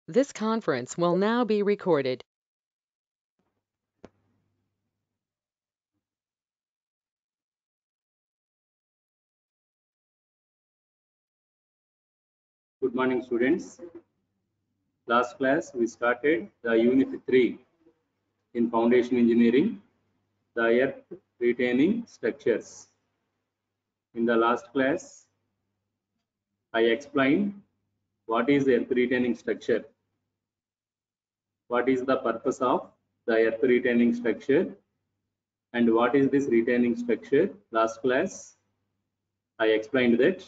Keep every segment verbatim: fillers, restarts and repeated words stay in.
This conference will now be recorded. Good morning, students. Last class we started the unit three in foundation engineering, the earth retaining structures. In the last class, I explained what is earth retaining structure, what is the purpose of the earth retaining structure, and what is this retaining structure. Last class, I explained that.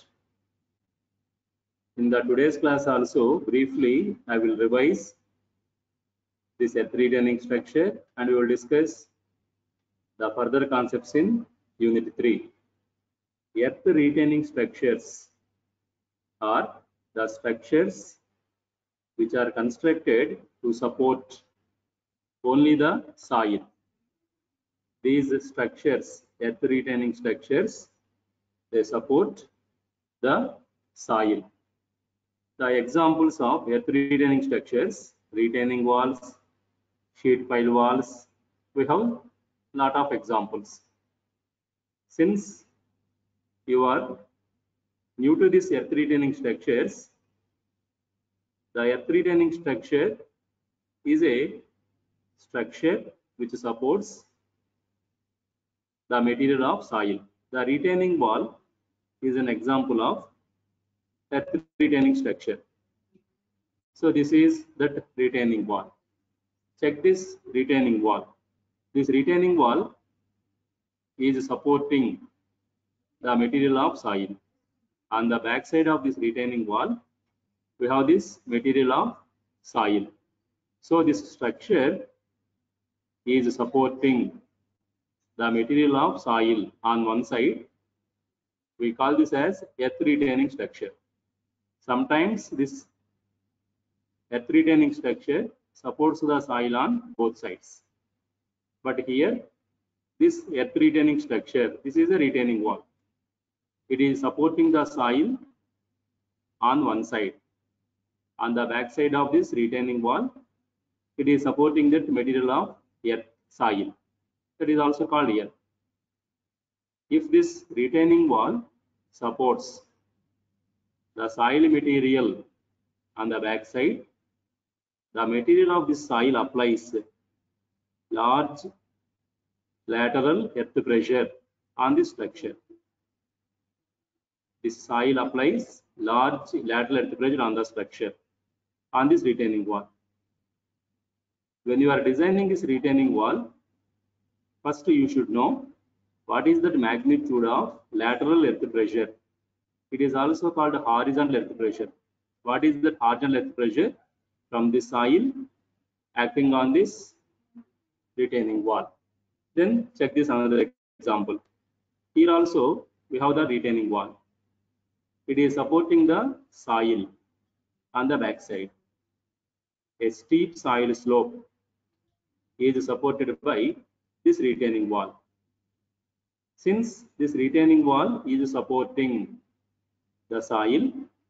In the today's class also, briefly, I will revise this earth retaining structure and we will discuss the further concepts in unit three. Earth retaining structures are the structures which are constructed to support only the soil. These structures, earth retaining structures, they support the soil. The examples of earth retaining structures, retaining walls, sheet pile walls, we have a lot of examples. Since you are new to this earth retaining structures, the earth retaining structure is a structure which supports the material of soil. The retaining wall is an example of earth retaining structure. So this is that retaining wall. Check this retaining wall. This retaining wall is supporting the material of soil. On the back side of this retaining wall, we have this material of soil. So this structure is supporting the material of soil on one side. We call this as earth retaining structure. Sometimes this earth retaining structure supports the soil on both sides. But here, this earth retaining structure, this is a retaining wall. It is supporting the soil on one side. On the back side of this retaining wall, it is supporting that material of earth, soil. That is also called earth. If this retaining wall supports the soil material on the back side, the material of this soil applies large lateral earth pressure on this structure. This soil applies large lateral earth pressure on the structure, on this retaining wall. When you are designing this retaining wall, first you should know what is the magnitude of lateral earth pressure. It is also called horizontal earth pressure. What is the horizontal earth pressure? From the soil acting on this retaining wall. Then check this another example. Here also we have the retaining wall. It is supporting the soil on the back side. A steep soil slope is supported by this retaining wall. Since this retaining wall is supporting the soil,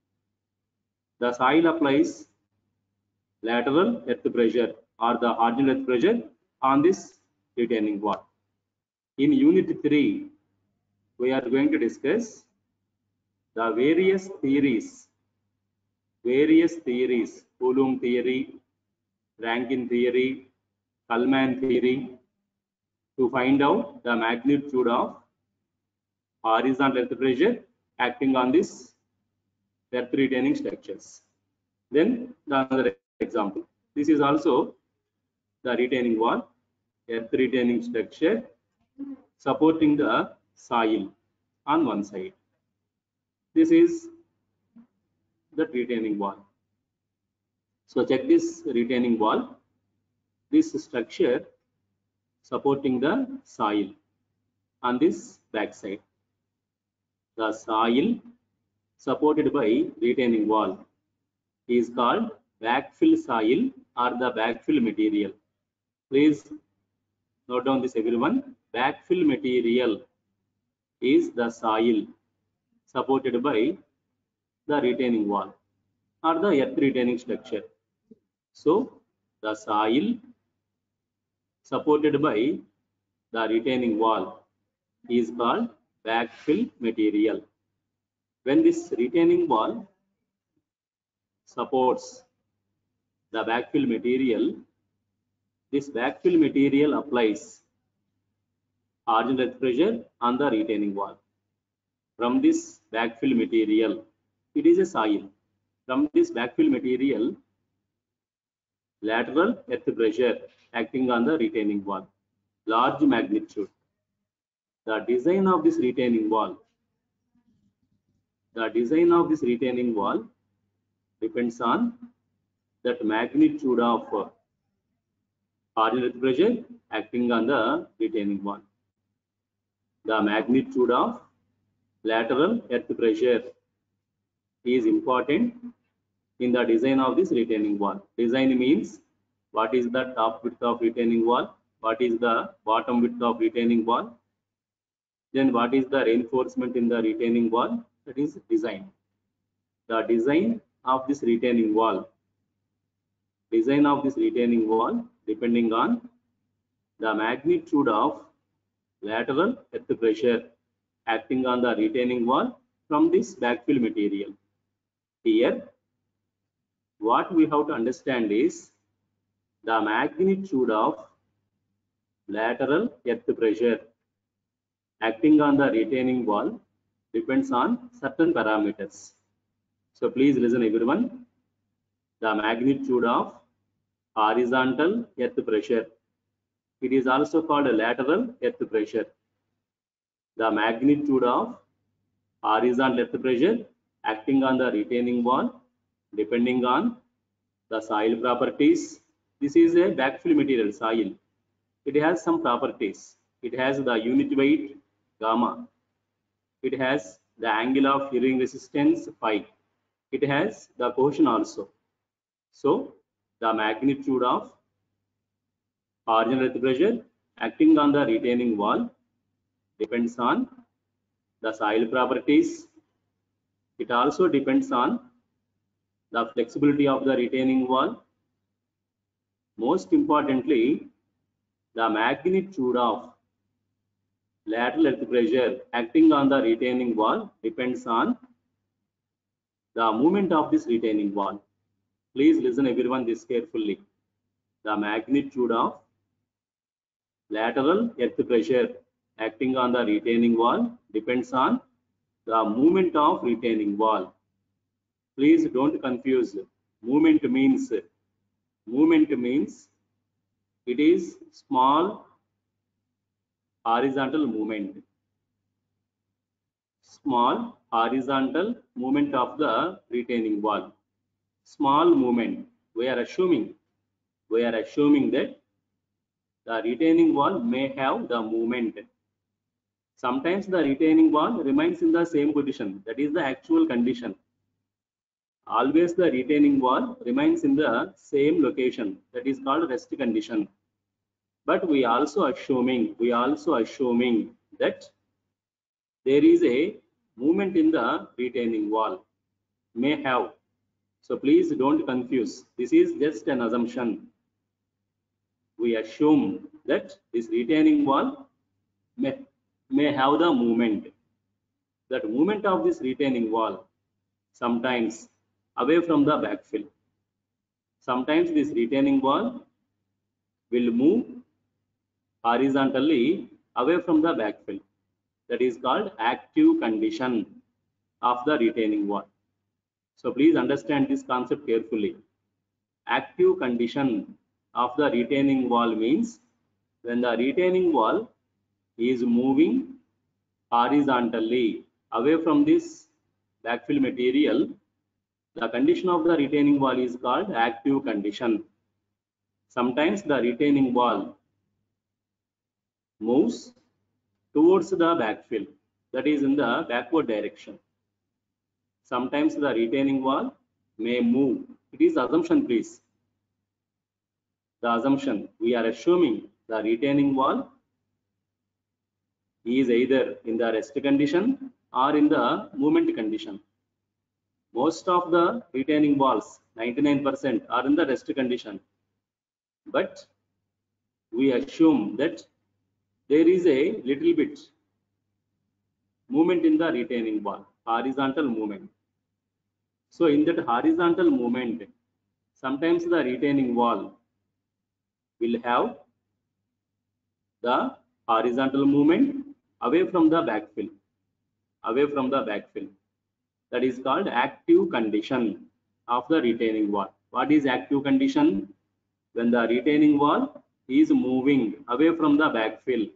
the soil applies lateral earth pressure or the horizontal earth pressure on this retaining wall. In unit three, we are going to discuss the various theories, various theories, Coulomb theory, Rankine theory, Kalman theory, to find out the magnitude of horizontal earth pressure acting on this earth retaining structures. Then the another example. This is also the retaining wall, earth retaining structure supporting the soil on one side. This is the retaining wall. So check this retaining wall. This structure supporting the soil on this back side. The soil supported by retaining wall is called backfill soil or the backfill material. Please note down this, everyone. Backfill material is the soil supported by the retaining wall or the earth retaining structure. So the soil supported by the retaining wall is called backfill material. When this retaining wall supports the backfill material, this backfill material applies marginal earth pressure on the retaining wall. From this backfill material, it is a soil. From this backfill material, lateral earth pressure acting on the retaining wall, large magnitude. The design of this retaining wall, the design of this retaining wall depends on that magnitude of uh, marginal earth pressure acting on the retaining wall. The magnitude of lateral earth pressure is important in the design of this retaining wall. Design means what is the top width of retaining wall, what is the bottom width of retaining wall, then what is the reinforcement in the retaining wall. That is design. The design of this retaining wall, design of this retaining wall depending on the magnitude of lateral earth pressure acting on the retaining wall from this backfill material. Here, what we have to understand is the magnitude of lateral earth pressure acting on the retaining wall depends on certain parameters. So please listen everyone. The magnitude of horizontal earth pressure, it is also called a lateral earth pressure. The magnitude of horizontal earth pressure acting on the retaining wall depending on the soil properties. This is a backfill material soil. It has some properties. It has the unit weight gamma. It has the angle of shearing resistance phi. It has the cohesion also. So the magnitude of horizontal earth pressure acting on the retaining wall depends on the soil properties. It also depends on the flexibility of the retaining wall. Most importantly, the magnitude of lateral earth pressure acting on the retaining wall depends on the movement of this retaining wall. Please listen everyone this carefully. The magnitude of lateral earth pressure acting on the retaining wall depends on the movement of retaining wall. Please don't confuse. Movement means movement means it is small horizontal movement. Small horizontal movement of the retaining wall. Small movement. We are assuming we are assuming that the retaining wall may have the movement. Sometimes the retaining wall remains in the same position. That is the actual condition. Always the retaining wall remains in the same location. That is called rest condition. But we also assuming we also assuming that there is a movement in the retaining wall. May have. So please don't confuse. This is just an assumption. We assume that this retaining wall may, may have the movement. That movement of this retaining wall sometimes away from the backfill. Sometimes this retaining wall will move horizontally away from the backfill. That is called active condition of the retaining wall. So please understand this concept carefully. Active condition of the retaining wall means when the retaining wall is moving horizontally away from this backfill material, the condition of the retaining wall is called active condition. Sometimes the retaining wall moves towards the backfill, that is in the backward direction. Sometimes the retaining wall may move. It is assumption, please. The assumption, we are assuming the retaining wall is either in the rest condition or in the movement condition. most of the retaining walls, ninety-nine percent, are in the rest condition. But we assume that there is a little bit movement in the retaining wall, horizontal movement. So in that horizontal movement, sometimes the retaining wall will have the horizontal movement away from the backfill, away from the backfill. That is called active condition of the retaining wall. What is active condition? When the retaining wall is moving away from the backfill,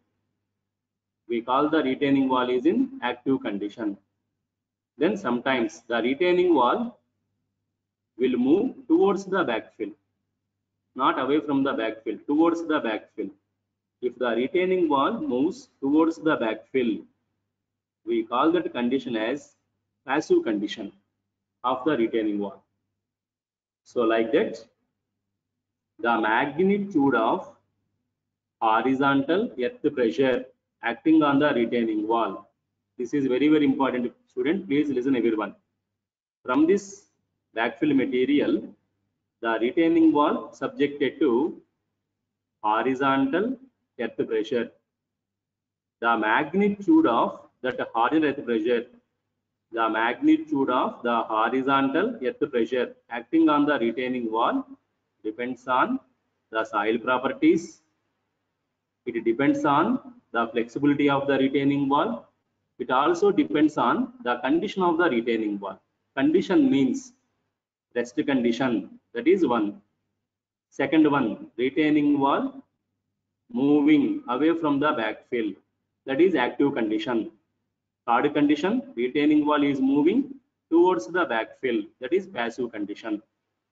we call the retaining wall is in active condition. Then sometimes the retaining wall will move towards the backfill, not away from the backfill, towards the backfill. If the retaining wall moves towards the backfill, we call that condition as passive condition of the retaining wall. So like that, the magnitude of horizontal earth pressure acting on the retaining wall. This is very, very important, student. Please listen, everyone. From this backfill material, the retaining wall subjected to horizontal earth pressure. The magnitude of that horizontal earth pressure, the magnitude of the horizontal earth pressure acting on the retaining wall depends on the soil properties. It depends on the flexibility of the retaining wall. It also depends on the condition of the retaining wall. Condition means rest condition, that is one. Second one, retaining wall moving away from the backfill, that is active condition. Third condition, retaining wall is moving towards the backfill, that is passive condition.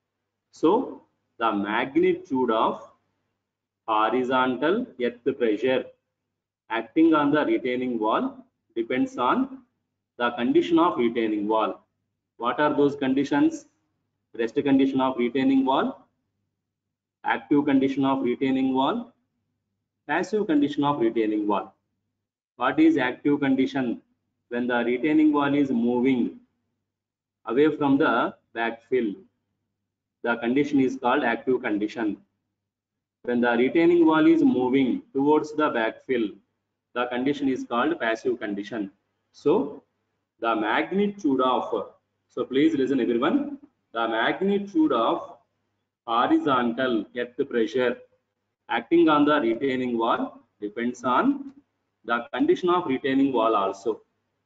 So the magnitude of horizontal earth pressure acting on the retaining wall depends on the condition of retaining wall. What are those conditions? Rest condition of retaining wall, active condition of retaining wall, passive condition of retaining wall. What is active condition? When the retaining wall is moving away from the backfill, the condition is called active condition. When the retaining wall is moving towards the backfill, the condition is called passive condition. So the magnitude of, so please listen everyone, the magnitude of horizontal earth pressure acting on the retaining wall depends on the condition of retaining wall also.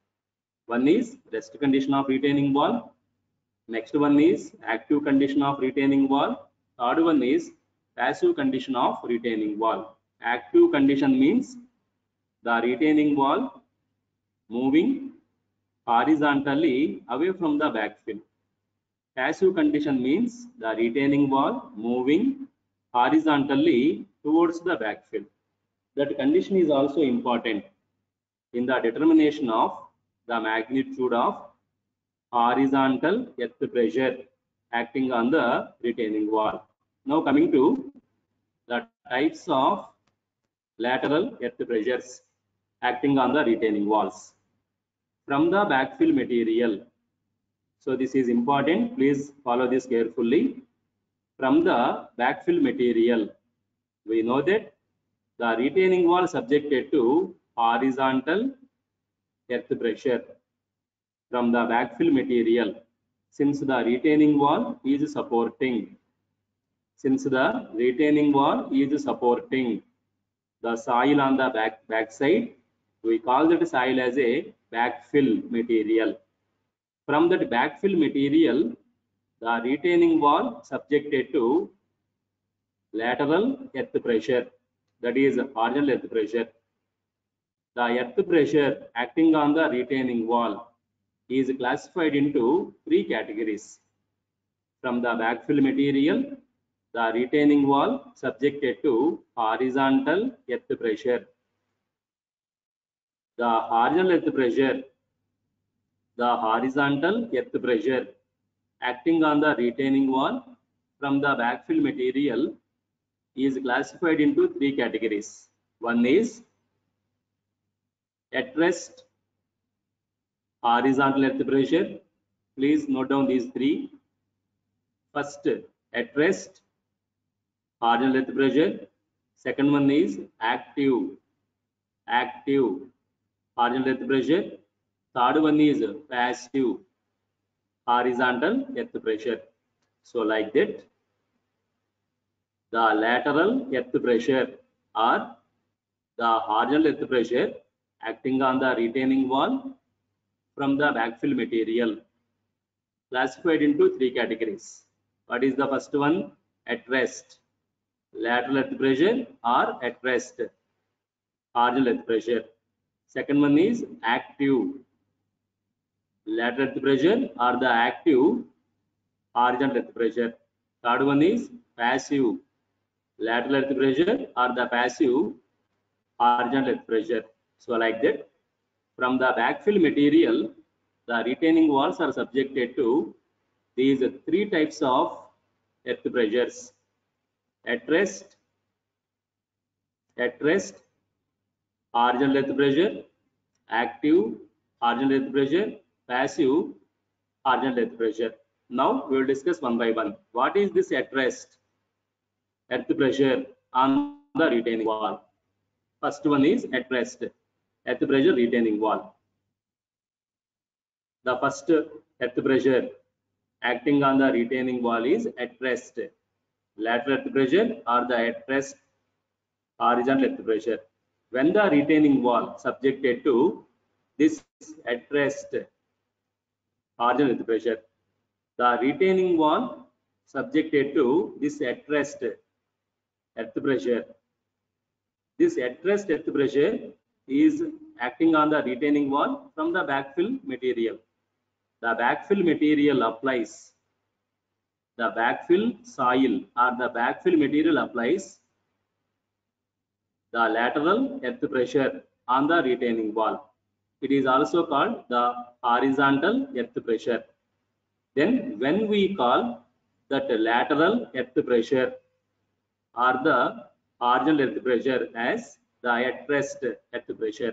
One is rest condition of retaining wall. Next one is active condition of retaining wall. Third one is passive condition of retaining wall. Active condition means the retaining wall moving horizontally away from the backfill. Passive condition means the retaining wall moving horizontally towards the backfill. That condition is also important in the determination of the magnitude of horizontal earth pressure acting on the retaining wall. Now coming to the types of lateral earth pressures acting on the retaining walls. From the backfill material, so this is important, please follow this carefully. From the backfill material, we know that the retaining wall subjected to horizontal earth pressure. From the backfill material, since the retaining wall is supporting, since the retaining wall is supporting the soil on the back backside, we call that soil as a backfill material. From that backfill material, the retaining wall subjected to lateral earth pressure, that is horizontal earth pressure. The earth pressure acting on the retaining wall is classified into three categories. From the backfill material, the retaining wall subjected to horizontal earth pressure. The horizontal earth pressure, the horizontal earth pressure acting on the retaining wall from the backfill material is classified into three categories. One is at rest horizontal earth pressure, Please note down these three. First, at rest, marginal earth pressure. Second one is active, active marginal earth pressure. Third one is passive, horizontal earth pressure. So like that, the lateral earth pressure or the horizontal earth pressure acting on the retaining wall from the backfill material, classified into three categories. What is the first one? At rest, lateral earth pressure or at rest, horizontal earth pressure. Second one is active, lateral earth pressure or the active horizontal earth pressure. Third one is passive, lateral earth pressure or the passive horizontal earth pressure. So like that, from the backfill material, the retaining walls are subjected to these three types of earth pressures: at rest, at rest, horizontal earth pressure, active horizontal earth pressure, passive horizontal earth pressure. Now we will discuss one by one. What is this at rest earth pressure on the retaining wall? First one is at rest earth pressure retaining wall. The first earth pressure acting on the retaining wall is at rest, lateral earth pressure or the at rest horizontal earth pressure. When the retaining wall subjected to this at rest horizontal earth pressure, the retaining wall subjected to this at rest earth pressure, this at rest earth pressure is acting on the retaining wall from the backfill material. The backfill material applies, the backfill soil or the backfill material applies the lateral earth pressure on the retaining wall. It is also called the horizontal earth pressure. Then when we call that lateral earth pressure or the horizontal earth pressure as the at rest earth pressure,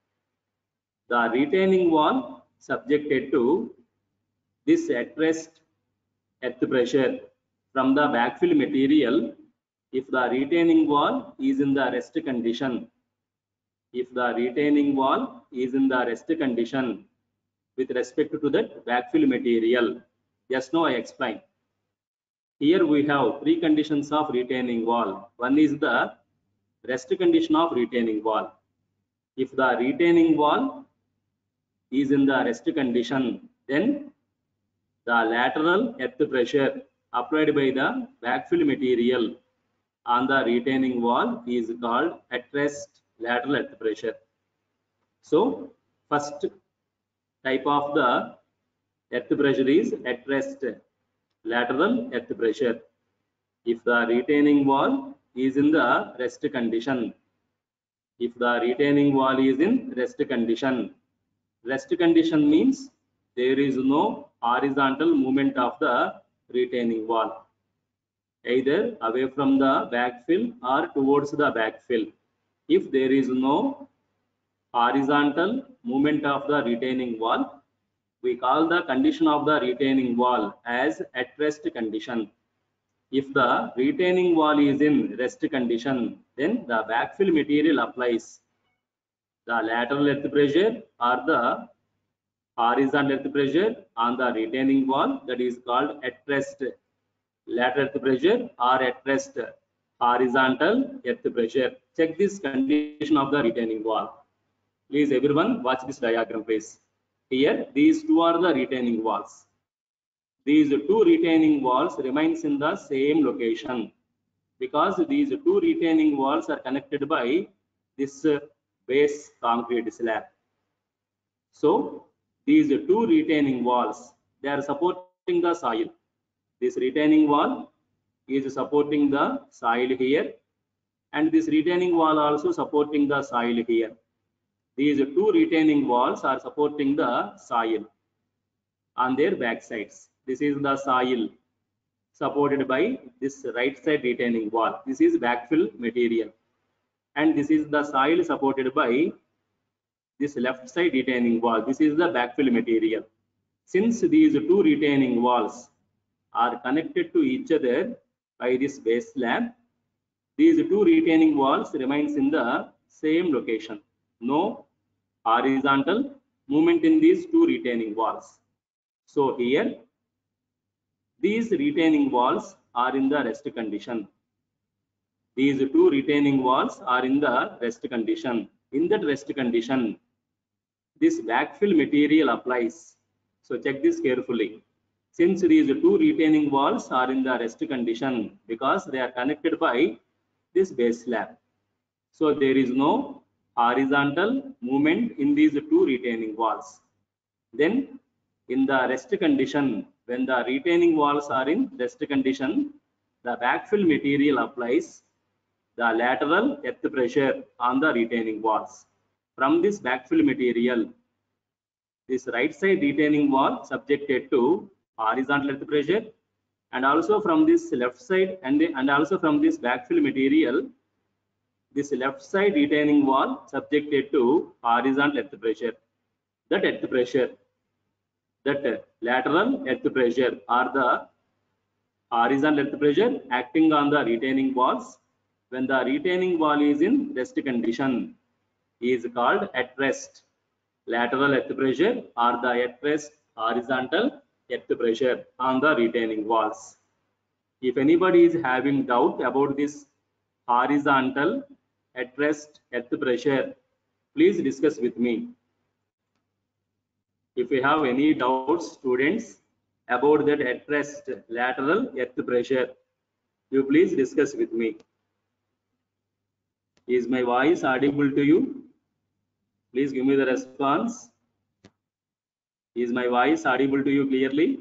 the retaining wall subjected to this at rest earth pressure from the backfill material, if the retaining wall is in the rest condition, if the retaining wall is in the rest condition with respect to that backfill material, just now I explained. Here we have three conditions of retaining wall. One is the rest condition of retaining wall. If the retaining wall is in the rest condition, then the lateral earth pressure applied by the backfill material on the retaining wall is called at rest lateral earth pressure. So first type of the earth pressure is at rest lateral earth pressure. If the retaining wall is in the rest condition, if the retaining wall is in rest condition, rest condition means there is no horizontal movement of the retaining wall, either away from the backfill or towards the backfill. If there is no horizontal movement of the retaining wall, we call the condition of the retaining wall as at rest condition. If the retaining wall is in rest condition, then the backfill material applies the lateral earth pressure or the horizontal earth pressure on the retaining wall, that is called at rest lateral earth pressure or at rest horizontal earth pressure. Check this condition of the retaining wall. Please everyone watch this diagram please. Here these two are the retaining walls. These two retaining walls remains in the same location because these two retaining walls are connected by this base concrete slab. So these two retaining walls, they are supporting the soil. This retaining wall is supporting the soil here, and this retaining wall also supporting the soil here. These two retaining walls are supporting the soil on their back sides. This is the soil supported by this right side retaining wall. This is backfill material, and this is the soil supported by this left side retaining wall. This is the backfill material. Since these two retaining walls are connected to each other by this base slab, these two retaining walls remains in the same location. No horizontal movement in these two retaining walls. So here, these retaining walls are in the rest condition. These two retaining walls are in the rest condition. In that rest condition, this backfill material applies. So check this carefully. Since these two retaining walls are in the rest condition because they are connected by this base slab, so there is no horizontal movement in these two retaining walls. Then in the rest condition, when the retaining walls are in rest condition, the backfill material applies the lateral earth pressure on the retaining walls. From this backfill material, this right side retaining wall subjected to horizontal earth pressure, and also from this left side and, and also from this backfill material, this left side retaining wall subjected to horizontal earth pressure. That earth pressure, that lateral earth pressure or the horizontal earth pressure acting on the retaining walls when the retaining wall is in rest condition is called at rest lateral earth pressure or the at rest horizontal earth pressure on the retaining walls. If anybody is having doubt about this horizontal at rest earth pressure, please discuss with me. If you have any doubts, students, about that at rest lateral earth pressure, you please discuss with me. Is my voice audible to you? Please give me the response. Is my voice audible to you clearly?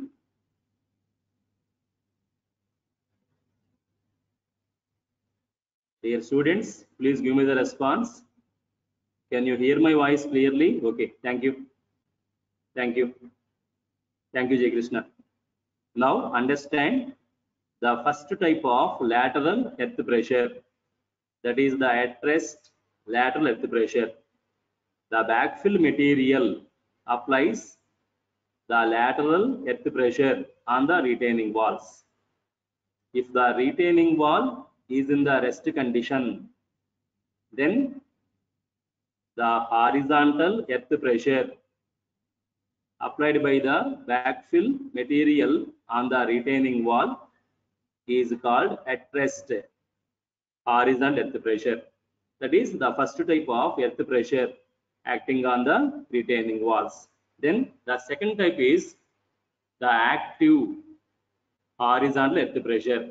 Dear students, please give me the response. Can you hear my voice clearly? Okay, thank you. Thank you. Thank you, Jay Krishna. Now understand the first type of lateral earth pressure. That is the at rest lateral earth pressure. The backfill material applies the lateral earth pressure on the retaining walls. If the retaining wall is in the rest condition, then the horizontal earth pressure applied by the backfill material on the retaining wall is called at rest horizontal earth pressure. That is the first type of earth pressure acting on the retaining walls. Then the second type is the active horizontal earth pressure.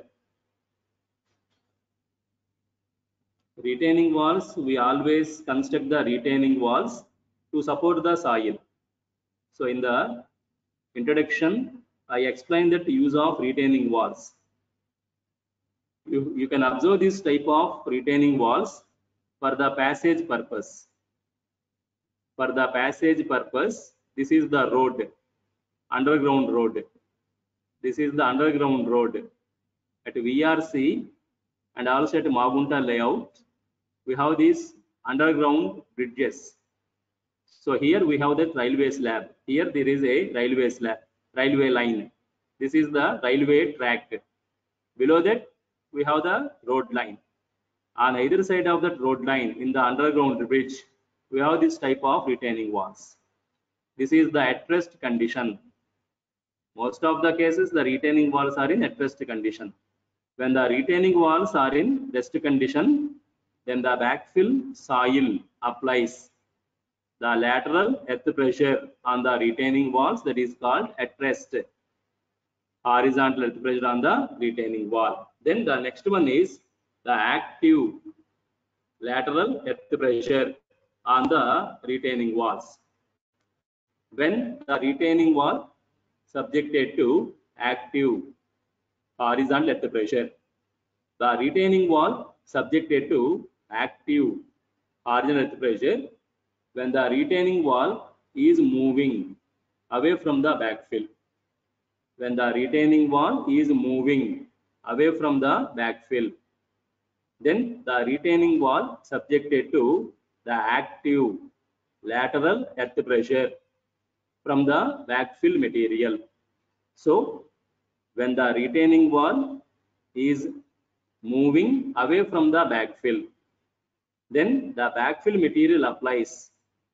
Retaining walls, we always construct the retaining walls to support the soil. So in the introduction, I explained that use of retaining walls. You, you can observe this type of retaining walls for the passage purpose. For the passage purpose, this is the road, underground road. This is the underground road. At V R C and also at Magunta layout, we have these underground bridges. So here we have the railway slab. Here there is a railway slab, railway line. This is the railway track. Below that, we have the road line. On either side of that road line, in the underground bridge, we have this type of retaining walls. This is the at rest condition. Most of the cases, the retaining walls are in at rest condition. When the retaining walls are in rest condition, then the backfill soil applies the lateral earth pressure on the retaining walls, that is called at rest horizontal earth pressure on the retaining wall. Then the next one is the active lateral earth pressure on the retaining walls. When the retaining wall subjected to active horizontal earth pressure, the retaining wall subjected to active horizontal earth pressure when the retaining wall is moving away from the backfill. When the retaining wall is moving away from the backfill, then the retaining wall subjected to the active lateral earth pressure from the backfill material. So when the retaining wall is moving away from the backfill, then the backfill material applies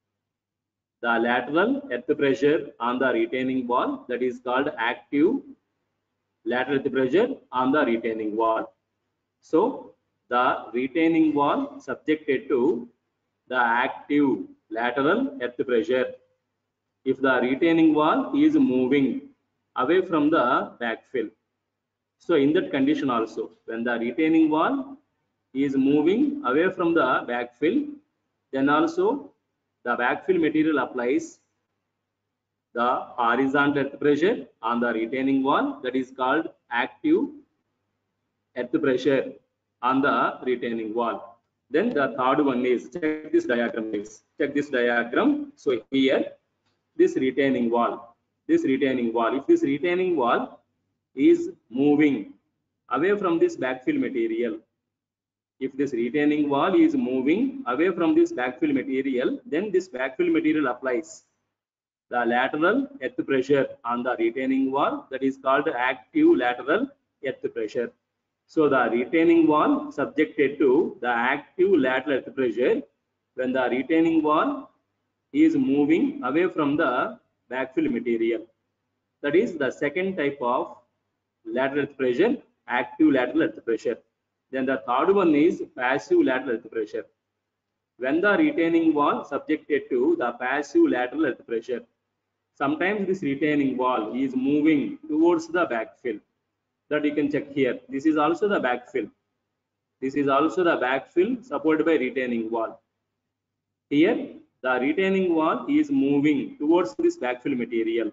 the lateral earth pressure on the retaining wall, that is called active lateral earth pressure on the retaining wall. So the retaining wall subjected to the active lateral earth pressure if the retaining wall is moving away from the backfill. So in that condition also, when the retaining wall is moving away from the backfill, then also the backfill material applies the horizontal earth pressure on the retaining wall, that is called active earth pressure on the retaining wall. Then the third one is, check this diagram please, check this diagram. So here this retaining wall, this retaining wall, if this retaining wall is moving away from this backfill material, if this retaining wall is moving away from this backfill material, then this backfill material applies the lateral earth pressure on the retaining wall, that is called active lateral earth pressure. So the retaining wall subjected to the active lateral earth pressure when the retaining wall is moving away from the backfill material. That is the second type of lateral earth pressure, active lateral earth pressure. Then the third one is passive lateral earth pressure. When the retaining wall subjected to the passive lateral earth pressure, sometimes this retaining wall is moving towards the backfill. That you can check here. This is also the backfill. This is also the backfill supported by retaining wall. Here the retaining wall is moving towards this backfill material.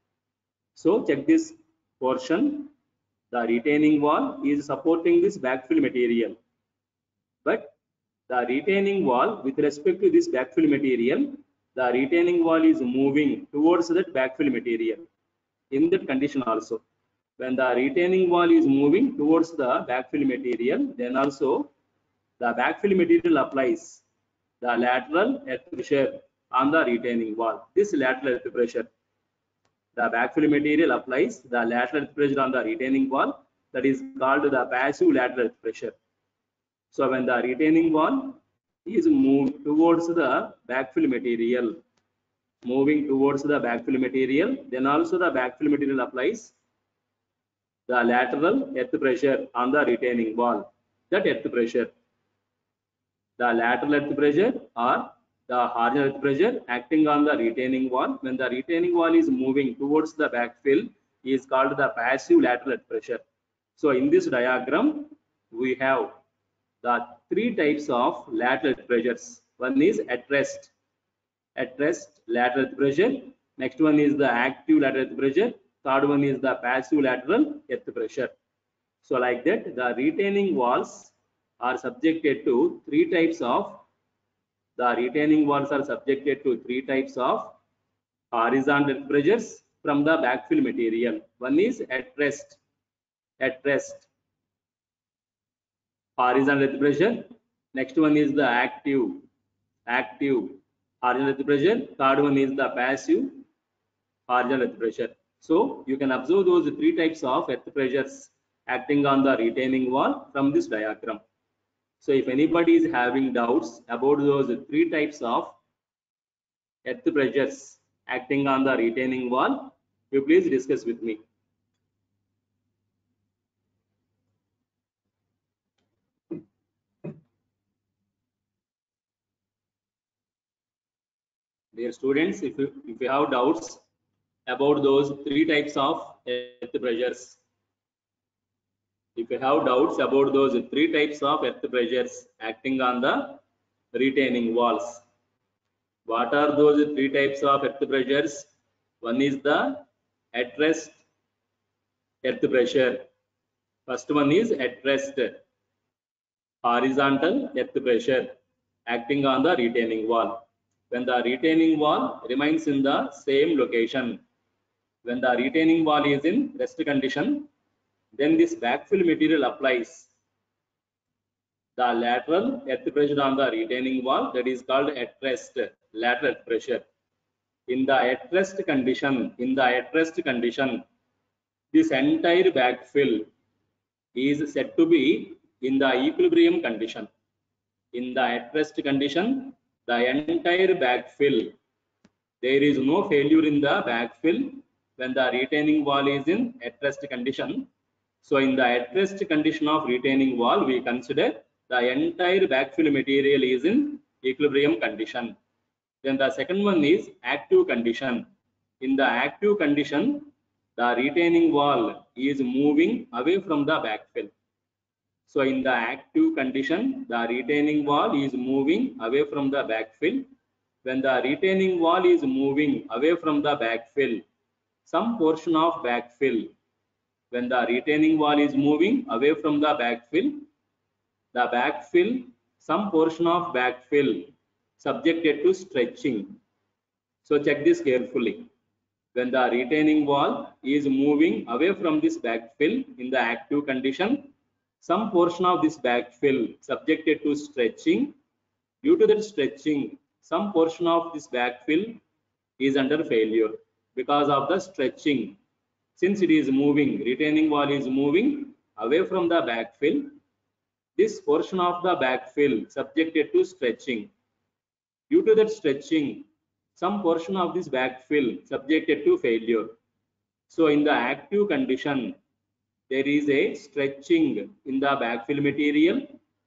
So check this portion. The retaining wall is supporting this backfill material, but the retaining wall with respect to this backfill material, the retaining wall is moving towards that backfill material. In that condition also, when the retaining wall is moving towards the backfill material, then also the backfill material applies the lateral earth pressure on the retaining wall. This lateral earth pressure, the backfill material applies the lateral earth pressure on the retaining wall, that is called the passive lateral earth pressure. So when the retaining wall is moved towards the backfill material, moving towards the backfill material, then also the backfill material applies the lateral earth pressure on the retaining wall. That earth pressure, the lateral earth pressure or the horizontal earth pressure acting on the retaining wall when the retaining wall is moving towards the backfill is called the passive lateral earth pressure. So in this diagram, we have the three types of lateral earth pressures. One is at rest, at rest lateral earth pressure. Next one is the active lateral earth pressure. Third one is the passive lateral earth pressure. So like that, the retaining walls are subjected to three types of the retaining walls are subjected to three types of horizontal pressures from the backfill material. One is at rest, at rest horizontal pressure. Next one is the active, active horizontal pressure. Third one is the passive horizontal pressure. So you can observe those three types of earth pressures acting on the retaining wall from this diagram. So if anybody is having doubts about those three types of earth pressures acting on the retaining wall, you please discuss with me. Dear students, if you, if you have doubts about those three types of earth pressures, if you have doubts about those three types of earth pressures acting on the retaining walls, what are those three types of earth pressures? One is the at rest earth pressure. First one is at rest horizontal earth pressure acting on the retaining wall. When the retaining wall remains in the same location, when the retaining wall is in rest condition, then this backfill material applies the lateral earth pressure on the retaining wall, that is called at rest lateral pressure. In the at rest condition, in the at rest condition, this entire backfill is said to be in the equilibrium condition. In the at rest condition, the entire backfill, there is no failure in the backfill when the retaining wall is in at rest condition. So in the at rest condition of retaining wall, we consider the entire backfill material is in equilibrium condition. Then the second one is active condition. In the active condition, the retaining wall is moving away from the backfill. So in the active condition, the retaining wall is moving away from the backfill. When the retaining wall is moving away from the backfill, some portion of backfill, when the retaining wall is moving away from the backfill, the backfill, some portion of backfill subjected to stretching. So check this carefully. When the retaining wall is moving away from this backfill in the active condition, some portion of this backfill subjected to stretching. Due to that stretching, some portion of this backfill is under failure because of the stretching. Since it is moving, retaining wall is moving away from the backfill, this portion of the backfill subjected to stretching. Due to that stretching, some portion of this backfill subjected to failure. So in the active condition, there is a stretching in the backfill material.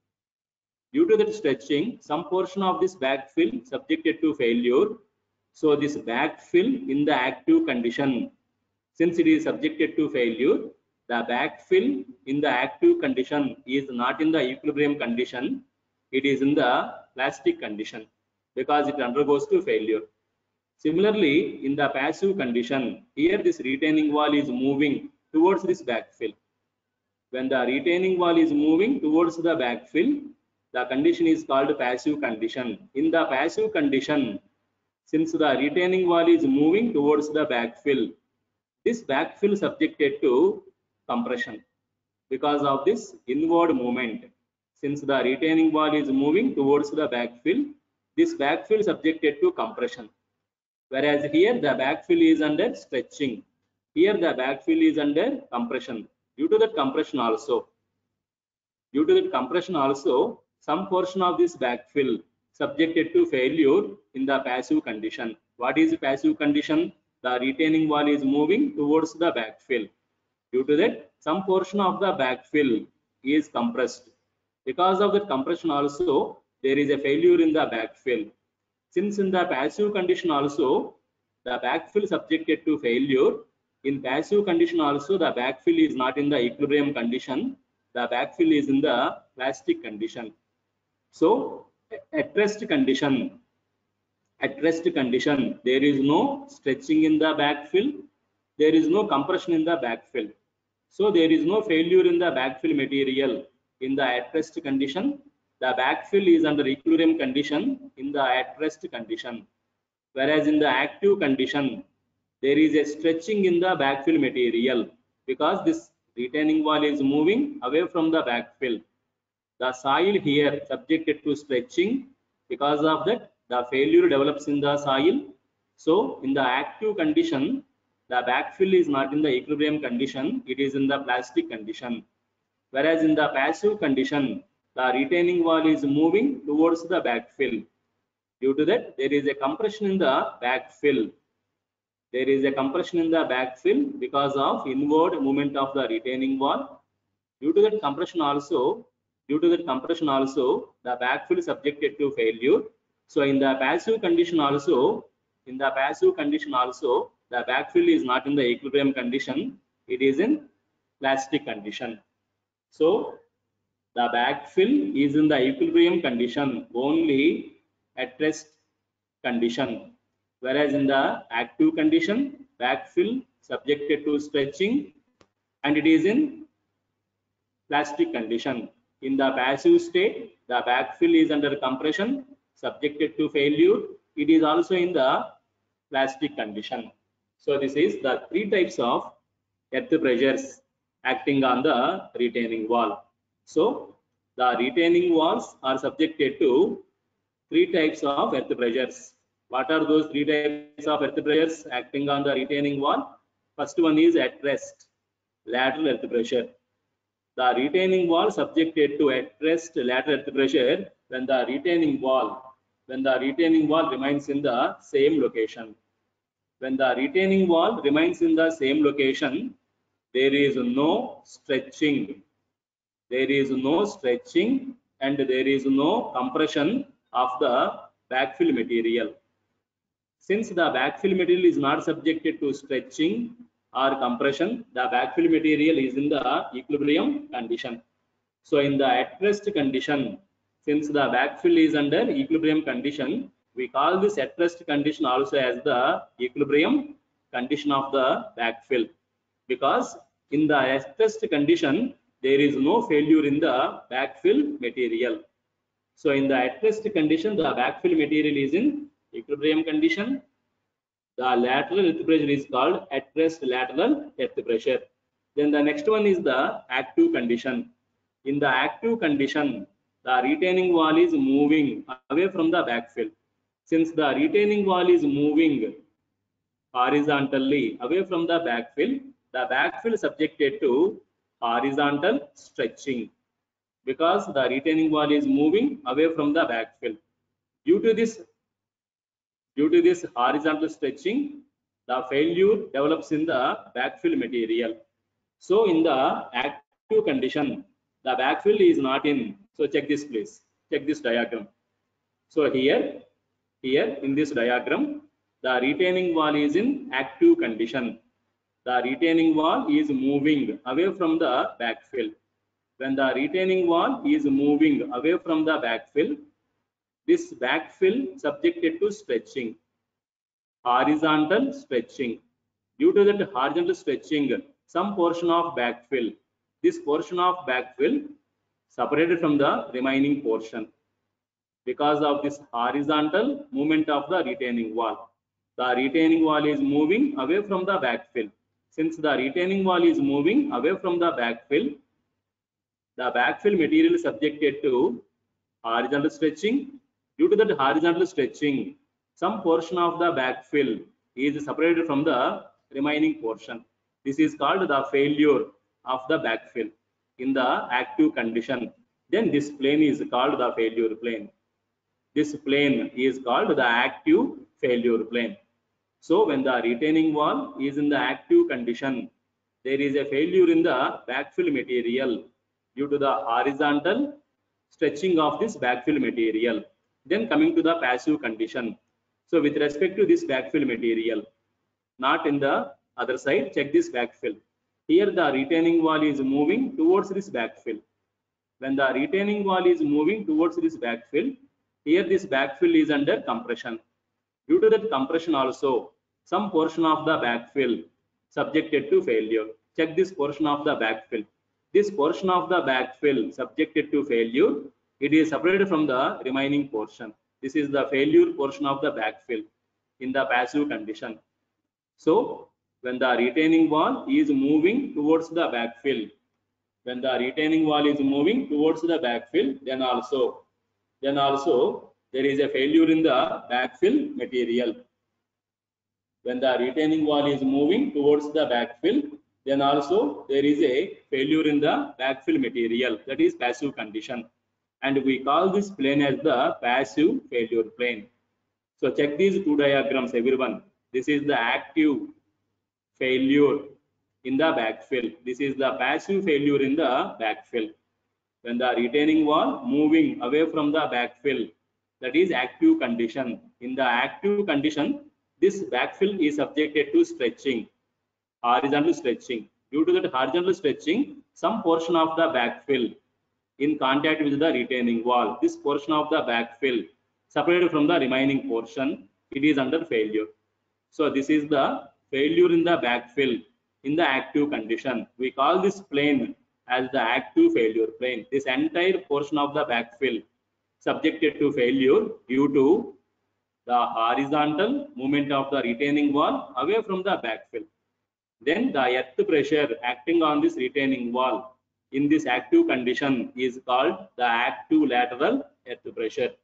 Due to that stretching, some portion of this backfill subjected to failure. So this backfill in the active condition, since it is subjected to failure, the backfill in the active condition is not in the equilibrium condition. It is in the plastic condition because it undergoes to failure. Similarly, in the passive condition, here this retaining wall is moving towards this backfill. When the retaining wall is moving towards the backfill, the condition is called passive condition. In the passive condition, since the retaining wall is moving towards the backfill, this backfill subjected to compression because of this inward movement. Since the retaining wall is moving towards the backfill, this backfill subjected to compression. Whereas here the backfill is under stretching. Here the backfill is under compression. Due to that compression also, due to that compression also, some portion of this backfill subjected to failure in the passive condition. What is the passive condition? The retaining wall is moving towards the backfill. Due to that, some portion of the backfill is compressed. Because of that compression also, there is a failure in the backfill. Since in the passive condition also, the backfill subjected to failure, in passive condition also, the backfill is not in the equilibrium condition. The backfill is in the plastic condition. So, at rest condition, at rest condition, there is no stretching in the backfill. There is no compression in the backfill. So, there is no failure in the backfill material in the at rest condition. The backfill is under equilibrium condition in the at rest condition. Whereas in the active condition, there is a stretching in the backfill material because this retaining wall is moving away from the backfill. The soil here subjected to stretching. Because of that, the failure develops in the soil. So in the active condition, the backfill is not in the equilibrium condition, it is in the plastic condition. Whereas in the passive condition, the retaining wall is moving towards the backfill. Due to that, there is a compression in the backfill. There is a compression in the backfill because of inward movement of the retaining wall. Due to that compression also, due to that compression also, the backfill is subjected to failure. So in the passive condition also, in the passive condition also, the backfill is not in the equilibrium condition. It is in plastic condition. So the backfill is in the equilibrium condition only at rest condition. Whereas in the active condition, backfill subjected to stretching and it is in plastic condition. In the passive state, the backfill is under compression, subjected to failure. It is also in the plastic condition. So this is the three types of earth pressures acting on the retaining wall. So the retaining walls are subjected to three types of earth pressures. What are those three types of earth pressures acting on the retaining wall? First one is at rest, lateral earth pressure. The retaining wall subjected to at rest lateral earth pressure when the retaining wall, when the retaining wall remains in the same location. When the retaining wall remains in the same location, there is no stretching. There is no stretching and there is no compression of the backfill material. Since the backfill material is not subjected to stretching or compression, the backfill material is in the equilibrium condition. So in the at rest condition, since the backfill is under equilibrium condition, we call this at rest condition also as the equilibrium condition of the backfill, because in the at rest condition there is no failure in the backfill material. So in the at rest condition, the backfill material is in equilibrium condition. The lateral earth pressure is called at rest lateral earth pressure. Then the next one is the active condition. In the active condition, the retaining wall is moving away from the backfill. Since the retaining wall is moving horizontally away from the backfill, the backfill is subjected to horizontal stretching, because the retaining wall is moving away from the backfill. Due to this, due to this horizontal stretching, the failure develops in the backfill material. So in the active condition, the backfill is not in. So check this, please. Check this diagram. So here, here in this diagram, the retaining wall is in active condition. The retaining wall is moving away from the backfill. When the retaining wall is moving away from the backfill, this backfill subjected to stretching, horizontal stretching. Due to that horizontal stretching, some portion of backfill, this portion of backfill separated from the remaining portion. Because of this horizontal movement of the retaining wall, the retaining wall is moving away from the backfill. Since the retaining wall is moving away from the backfill, the backfill material is subjected to horizontal stretching. Due to that horizontal stretching, some portion of the backfill is separated from the remaining portion. This is called the failure of the backfill in the active condition. Then this plane is called the failure plane. This plane is called the active failure plane. So when the retaining wall is in the active condition, there is a failure in the backfill material due to the horizontal stretching of this backfill material. Then coming to the passive condition. So with respect to this backfill material, not in the other side, check this backfill. Here the retaining wall is moving towards this backfill. When the retaining wall is moving towards this backfill, here this backfill is under compression. Due to that compression also, some portion of the backfill subjected to failure. Check this portion of the backfill. This portion of the backfill subjected to failure, it is separated from the remaining portion. This is the failure portion of the backfill in the passive condition. So when the retaining wall is moving towards the backfill, when the retaining wall is moving towards the backfill, then also, then also there is a failure in the backfill material. When the retaining wall is moving towards the backfill, then also there is a failure in the backfill material, that is passive condition. And we call this plane as the passive failure plane. So check these two diagrams, everyone. This is the active failure in the backfill. This is the passive failure in the backfill. When the retaining wall moving away from the backfill, that is active condition. In the active condition, this backfill is subjected to stretching, horizontal stretching. Due to that horizontal stretching, some portion of the backfill in contact with the retaining wall, this portion of the backfill separated from the remaining portion, it is under failure. So this is the failure in the backfill in the active condition. We call this plane as the active failure plane. This entire portion of the backfill subjected to failure due to the horizontal movement of the retaining wall away from the backfill. Then the earth pressure acting on this retaining wall in this active condition is called the active lateral earth pressure.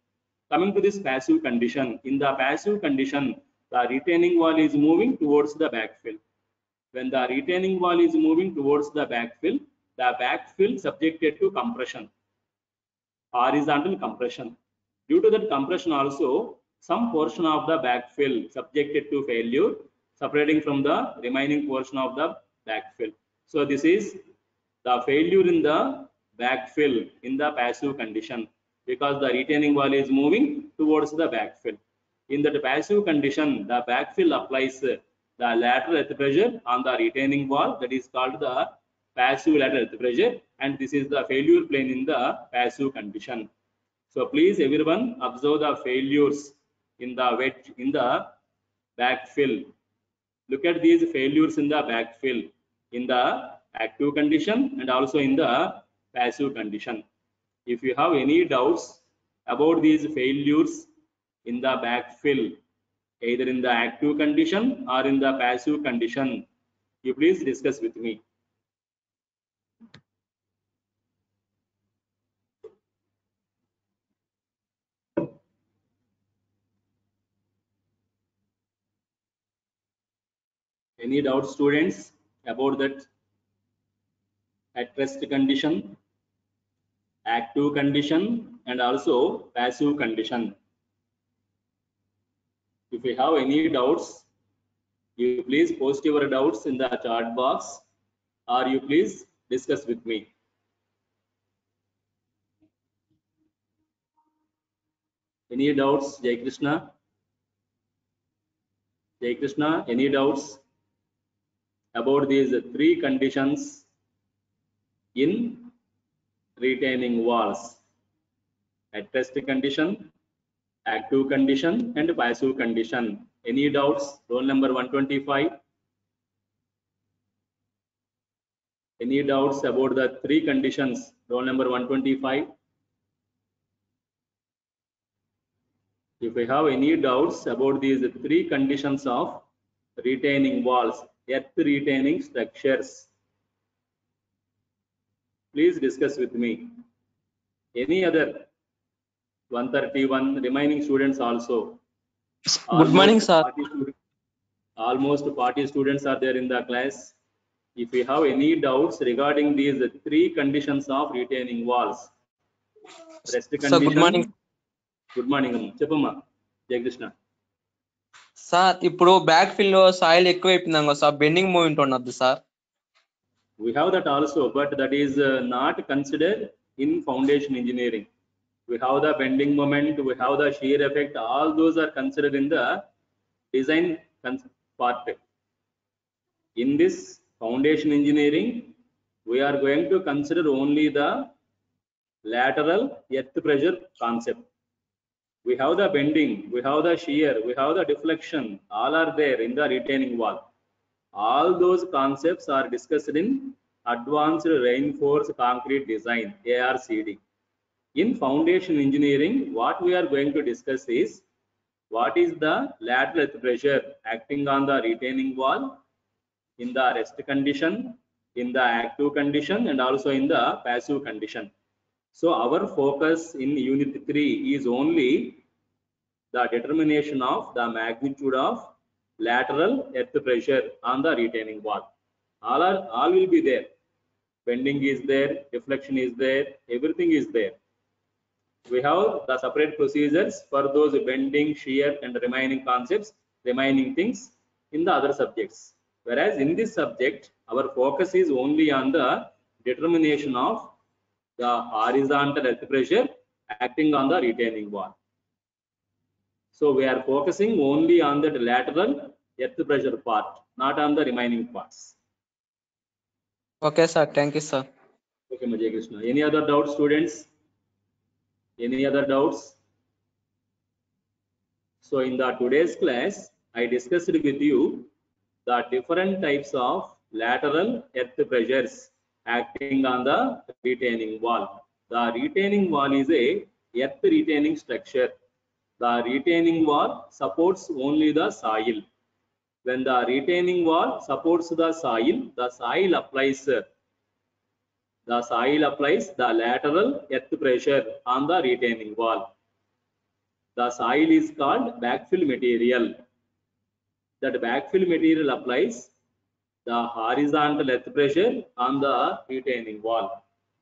Coming to this passive condition, in the passive condition, the retaining wall is moving towards the backfill. When the retaining wall is moving towards the backfill, the backfill subjected to compression, horizontal compression. Due to that compression also, some portion of the backfill subjected to failure, separating from the remaining portion of the backfill. So this is the failure in the backfill in the passive condition, because the retaining wall is moving towards the backfill. In that passive condition, the backfill applies the lateral earth pressure on the retaining wall, that is called the passive lateral earth pressure, and this is the failure plane in the passive condition. So please everyone observe the failures in the wedge in the backfill. Look at these failures in the backfill in the active condition and also in the passive condition. If you have any doubts about these failures in the backfill, either in the active condition or in the passive condition, you please discuss with me. Any doubts, students, about that at rest condition, active condition, and also passive condition? If you have any doubts, you please post your doubts in the chat box, or you please discuss with me. Any doubts, Jai Krishna? Jai Krishna, any doubts about these three conditions in retaining walls? At rest condition, active condition, and passive condition. Any doubts? Roll number one twenty-five. Any doubts about the three conditions? Roll number one twenty-five. If you have any doubts about these three conditions of retaining walls, earth retaining structures, please discuss with me. Any other one thirty-one remaining students also? Good morning, sir. forty, almost forty students are there in the class. If you have any doubts regarding these three conditions of retaining walls, rest condition. Sir, good morning. Good morning, Chepama. Jai Krishna. Sir, ఇప్పుడు backfill లో soil ఎక్కువైపోయింది sir, bending moment ఉన్నది sir. We have that also, but that is uh, not considered in foundation engineering. We have the bending moment, we have the shear effect, all those are considered in the design part. In this foundation engineering, we are going to consider only the lateral earth pressure concept. We have the bending, we have the shear, we have the deflection, all are there in the retaining wall. All those concepts are discussed in advanced reinforced concrete design, A R C D. In foundation engineering, what we are going to discuss is what is the lateral earth pressure acting on the retaining wall in the rest condition, in the active condition, and also in the passive condition. So our focus in unit three is only the determination of the magnitude of lateral earth pressure on the retaining wall. All are all will be there. Bending is there, deflection is there, everything is there. We have the separate procedures for those bending, shear, and remaining concepts, remaining things in the other subjects. Whereas in this subject, our focus is only on the determination of the horizontal earth pressure acting on the retaining wall. So we are focusing only on the lateral earth pressure part, not on the remaining parts. Okay, sir. Thank you, sir. Okay, Jai Krishna. Any other doubts, students? Any other doubts? So in the today's class, I discussed with you the different types of lateral earth pressures acting on the retaining wall. The retaining wall is a earth retaining structure. The retaining wall supports only the soil. When the retaining wall supports the soil, the soil applies the soil applies the lateral earth pressure on the retaining wall. the soil is called backfill material. That backfill material applies the horizontal earth pressure on the retaining wall.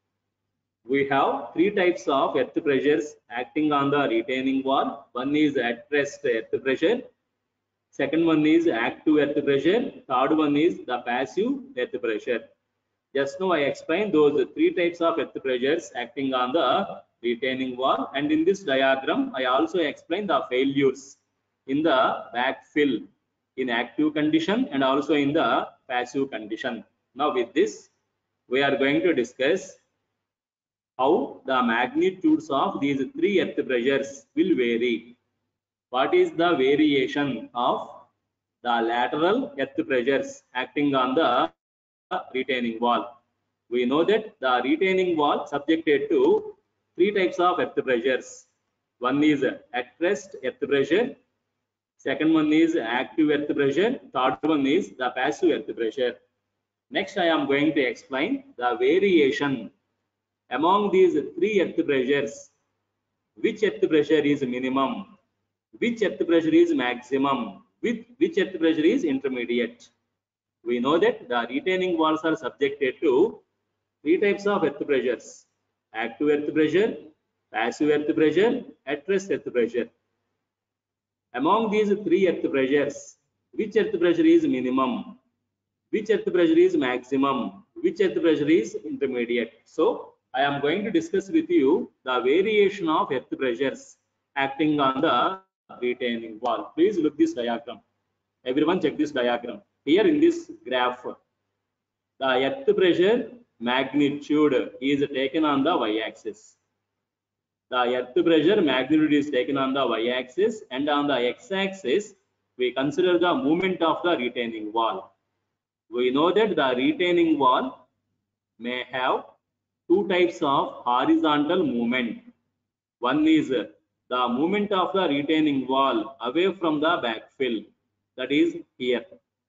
We have three types of earth pressures acting on the retaining wall. One is at rest earth pressure. Second one is active earth pressure. Third one is the passive earth pressure. Just now I explained those three types of earth pressures acting on the retaining wall, and in this diagram I also explained the failures in the backfill in active condition and also in the passive condition. Now with this we are going to discuss how the magnitudes of these three earth pressures will vary. What is the variation of the lateral earth pressures acting on the retaining wall? We know that the retaining wall subjected to three types of earth pressures. One is at rest earth pressure. Second one is active earth pressure. Third one is the passive earth pressure. Next, I am going to explain the variation among these three earth pressures. Which earth pressure is minimum? Which earth pressure is maximum? With which earth pressure is intermediate? We know that the retaining walls are subjected to three types of earth pressures: active earth pressure, passive earth pressure, at rest earth pressure. Among these three earth pressures, which earth pressure is minimum? Which earth pressure is maximum? Which earth pressure is intermediate? So I am going to discuss with you the variation of earth pressures acting on the retaining wall. Please look this diagram. Everyone check this diagram. Here in this graph, the earth pressure magnitude is taken on the y-axis. The earth pressure magnitude is taken on the y-axis, and on the x-axis we consider the movement of the retaining wall. We know that the retaining wall may have two types of horizontal movement. One is the movement of the retaining wall away from the backfill, that is here.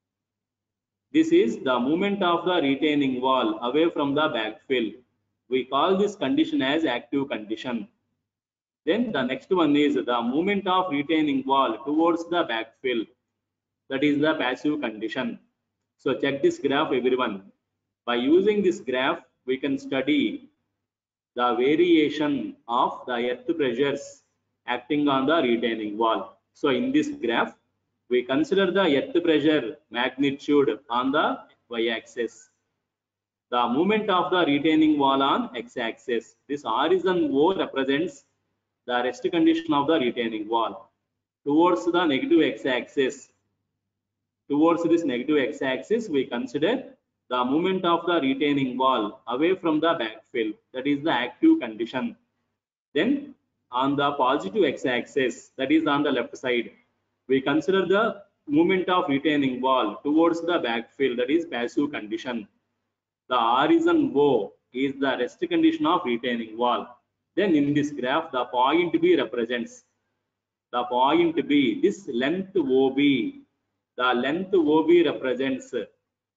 This is the movement of the retaining wall away from the backfill. We call this condition as active condition. Then the next one is the movement of retaining wall towards the backfill, that is the passive condition. So check this graph, everyone. By using this graph, we can study the variation of the earth pressures acting on the retaining wall. So in this graph, we consider the earth pressure magnitude on the y-axis, the movement of the retaining wall on x-axis. This horizon O represents the rest condition of the retaining wall. Towards the negative x-axis, towards this negative x-axis, we consider the movement of the retaining wall away from the backfill, that is the active condition. Then on the positive x-axis, that is on the left side, we consider the movement of retaining wall towards the backfill, that is passive condition. The horizon O is the rest condition of retaining wall. Then in this graph, the point B represents the point B, this length O B. The length O B represents the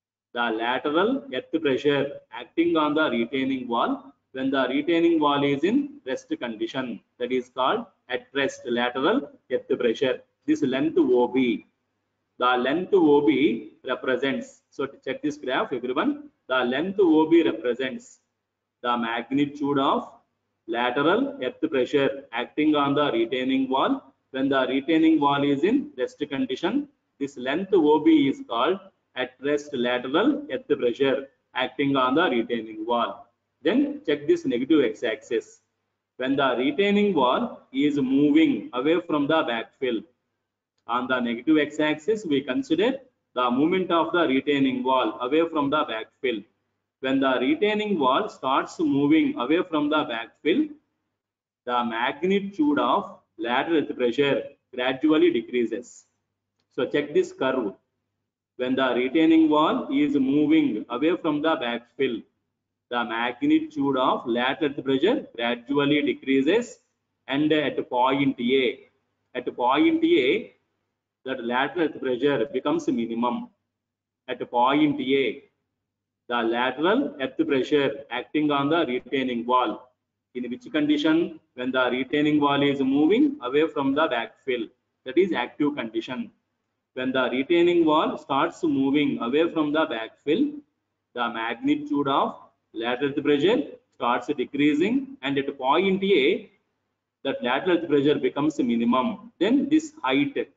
lateral earth pressure acting on the retaining wall when the retaining wall is in rest condition, that is called at rest lateral earth pressure. This length O B, the length O B represents, so to check this graph, everyone, the length O B represents the magnitude of lateral earth pressure acting on the retaining wall when the retaining wall is in rest condition. This length O B is called at rest lateral earth pressure acting on the retaining wall. Then check this negative x-axis. When the retaining wall is moving away from the backfill, on the negative x-axis we consider the movement of the retaining wall away from the backfill. When the retaining wall starts moving away from the backfill, the magnitude of lateral earth pressure gradually decreases. So check this curve. When the retaining wall is moving away from the backfill, the magnitude of lateral earth pressure gradually decreases, and at point A, at point A, that lateral earth pressure becomes minimum. At point A, the lateral earth pressure acting on the retaining wall In which condition? When the retaining wall is moving away from the backfill. That is active condition. When the retaining wall starts moving away from the backfill, the magnitude of lateral pressure starts decreasing, and at point A, that lateral pressure becomes minimum. Then this height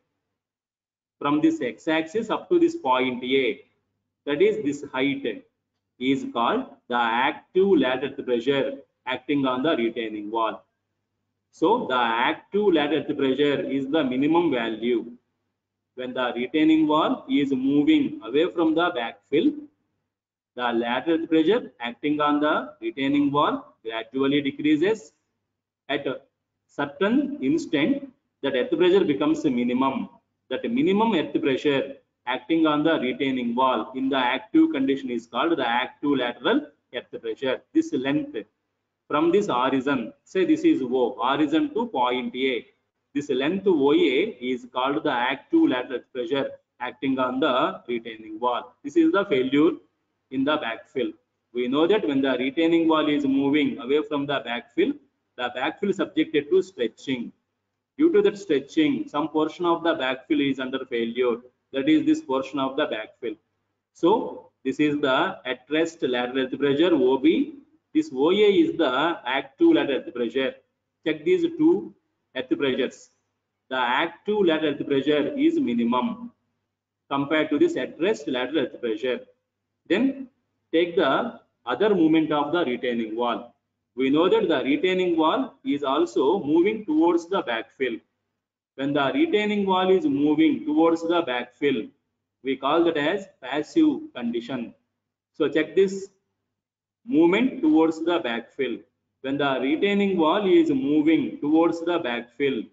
from this x-axis up to this point A, that is this height, is called the active lateral pressure acting on the retaining wall. So the active lateral pressure is the minimum value. When the retaining wall is moving away from the backfill, the lateral pressure acting on the retaining wall gradually decreases. At a certain instant, that earth pressure becomes a minimum. That minimum earth pressure acting on the retaining wall in the active condition is called the active lateral earth pressure. This length from this horizon, say this is O, horizon to point A. This length O A is called the active lateral pressure acting on the retaining wall. This is the failure in the backfill. We know that when the retaining wall is moving away from the backfill, the backfill is subjected to stretching. Due to that stretching, some portion of the backfill is under failure. That is this portion of the backfill. So this is the at rest lateral earth pressure O B. This O A is the active lateral earth pressure. Check these two earth pressures. The active lateral earth pressure is minimum compared to this at rest lateral earth pressure. Then take the other movement of the retaining wall. We know that the retaining wall is also moving towards the backfill. When the retaining wall is moving towards the backfill, we call that as passive condition. So check this movement towards the backfill. When the retaining wall is moving towards the backfill,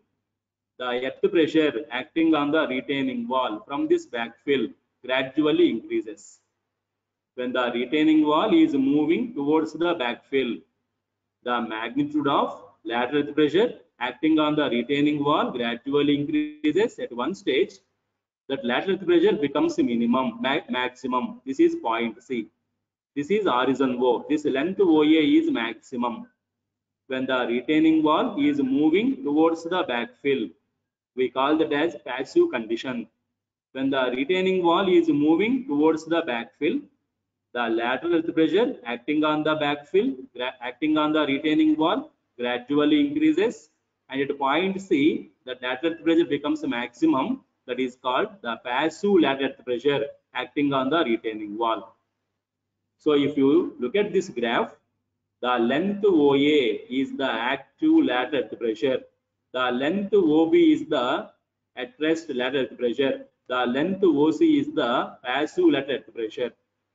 the earth pressure acting on the retaining wall from this backfill gradually increases. When the retaining wall is moving towards the backfill, the magnitude of lateral earth pressure acting on the retaining wall gradually increases. At one stage, that lateral earth pressure becomes minimum, ma maximum. This is point C. This is horizon O. This length O A is maximum. When the retaining wall is moving towards the backfill, we call that as passive condition. When the retaining wall is moving towards the backfill, the lateral earth pressure acting on the backfill, acting on the retaining wall gradually increases, and at point C, the lateral earth pressure becomes maximum. That is called the passive lateral earth pressure acting on the retaining wall. So if you look at this graph, the length O A is the active lateral earth pressure. The length O B is the at rest lateral earth pressure. The length O C is the passive lateral earth pressure.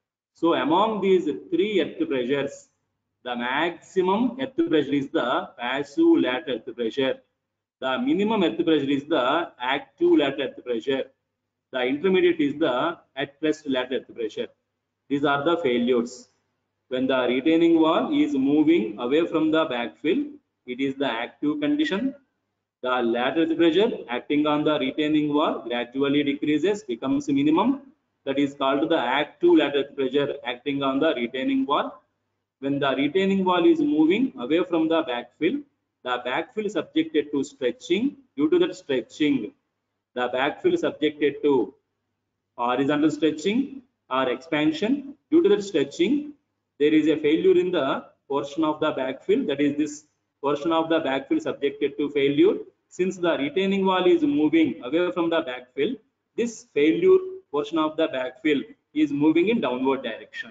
So among these three earth pressures, the maximum earth pressure is the passive lateral earth pressure. The minimum earth pressure is the active lateral earth pressure. The intermediate is the at rest lateral earth pressure. These are the failures. When the retaining wall is moving away from the backfill, it is the active condition. The lateral earth pressure acting on the retaining wall gradually decreases, becomes minimum. That is called the active lateral earth pressure acting on the retaining wall. When the retaining wall is moving away from the backfill, the backfill is subjected to stretching. Due to that stretching, the backfill is subjected to horizontal stretching or expansion. Due to that stretching, there is a failure in the portion of the backfill. That is, this portion of the backfill subjected to failure. Since the retaining wall is moving away from the backfill, this failure portion of the backfill is moving in downward direction.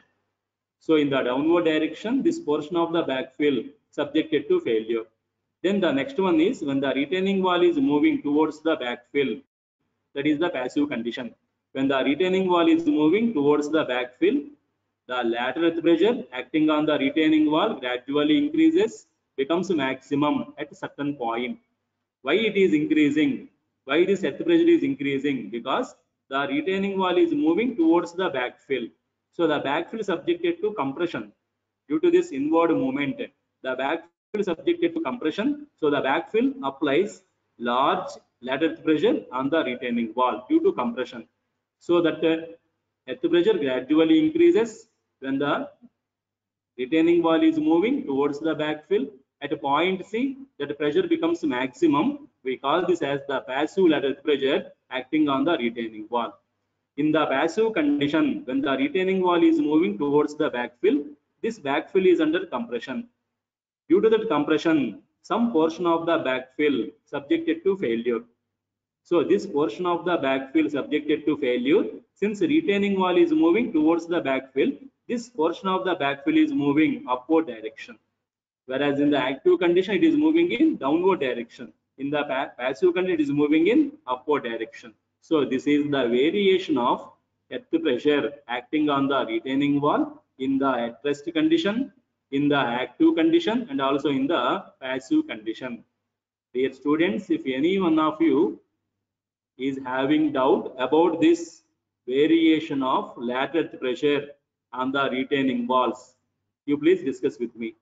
So in the downward direction, this portion of the backfill subjected to failure. Then the next one is when the retaining wall is moving towards the backfill, that is the passive condition. When the retaining wall is moving towards the backfill, the lateral earth pressure acting on the retaining wall gradually increases, becomes maximum at a certain point. Why it is increasing? Why this earth pressure is increasing? Because the retaining wall is moving towards the backfill. So the backfill is subjected to compression. Due to this inward movement, the backfill is subjected to compression. So the backfill applies large lateral earth pressure on the retaining wall due to compression. So that the earth pressure gradually increases when the retaining wall is moving towards the backfill. at a point C, that pressure becomes maximum. We call this as the passive lateral pressure acting on the retaining wall. In the passive condition, when the retaining wall is moving towards the backfill, this backfill is under compression. Due to that compression, some portion of the backfill subjected to failure. So this portion of the backfill subjected to failure, since retaining wall is moving towards the backfill, this portion of the backfill is moving upward direction. Whereas in the active condition, it is moving in downward direction. In the pa passive condition, it is moving in upward direction. So this is the variation of earth pressure acting on the retaining wall in the at rest condition, in the active condition, and also in the passive condition. Dear students, if any one of you is having doubt about this variation of lateral pressure on the retaining walls, you please discuss with me.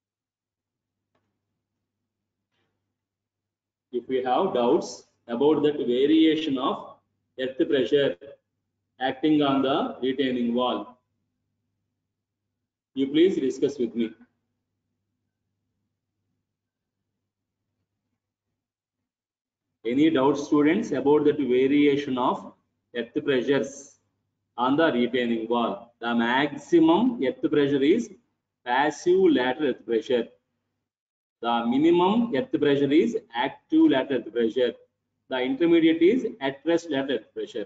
If we have doubts about that variation of earth pressure acting on the retaining wall, you please discuss with me. Any doubts, students, about that variation of earth pressures on the retaining wall? The maximum earth pressure is passive lateral earth pressure. The minimum earth pressure is active lateral earth pressure. The intermediate is at rest lateral earth pressure.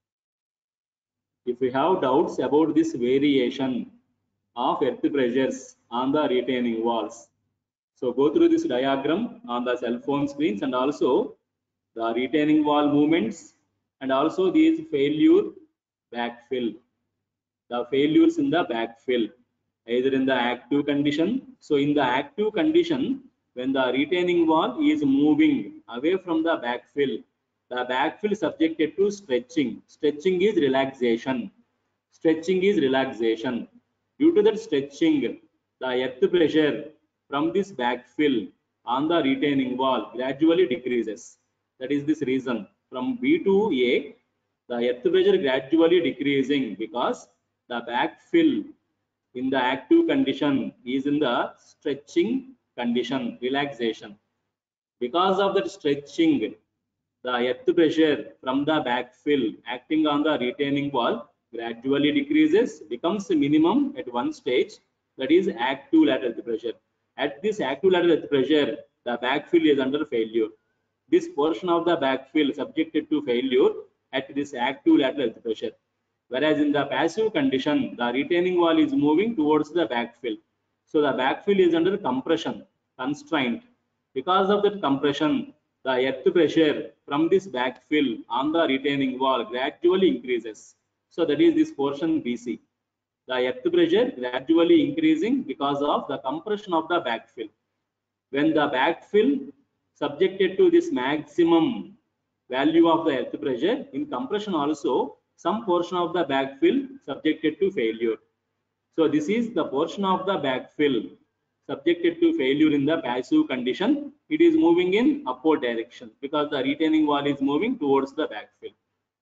If we have doubts about this variation of earth pressures on the retaining walls, so go through this diagram on the cell phone screens, and also the retaining wall movements, and also these failure backfill, the failures in the backfill, either in the active condition. So in the active condition, when the retaining wall is moving away from the backfill, the backfill is subjected to stretching. Stretching is relaxation. Stretching is relaxation. Due to that stretching, the earth pressure from this backfill on the retaining wall gradually decreases. That is this reason. From B to A, the earth pressure gradually decreasing because the backfill in the active condition is in the stretching condition, relaxation. Because of that stretching, the earth pressure from the backfill acting on the retaining wall gradually decreases, becomes minimum at one stage, that is active lateral pressure. At this active lateral pressure, the backfill is under failure. This portion of the backfill subjected to failure at this active lateral pressure. Whereas in the passive condition, the retaining wall is moving towards the backfill. So the backfill is under compression, constraint. Because of that compression, the earth pressure from this backfill on the retaining wall gradually increases. So that is this portion B C. The earth pressure gradually increasing because of the compression of the backfill. When the backfill subjected to this maximum value of the earth pressure, in compression also, some portion of the backfill subjected to failure. So this is the portion of the backfill subjected to failure in the passive condition. It is moving in upward direction because the retaining wall is moving towards the backfill.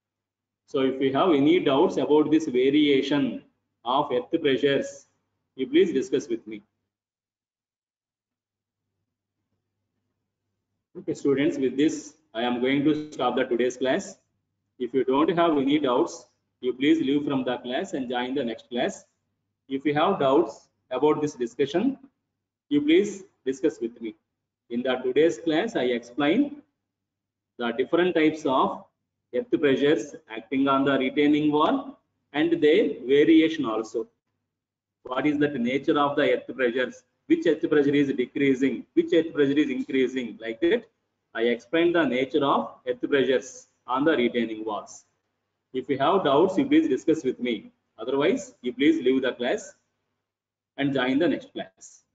So if we have any doubts about this variation of earth pressures, you please discuss with me. Okay, students, with this, I am going to stop the today's class. If you don't have any doubts, you please leave from the class and join the next class. If you have doubts about this discussion, you please discuss with me. In the today's class, I explain the different types of earth pressures acting on the retaining wall and their variation also. What is the nature of the earth pressures? Which earth pressure is decreasing? Which earth pressure is increasing? Like that, I explained the nature of earth pressures on the retaining walls. If you have doubts, you please discuss with me. Otherwise, you please leave the class and join the next class.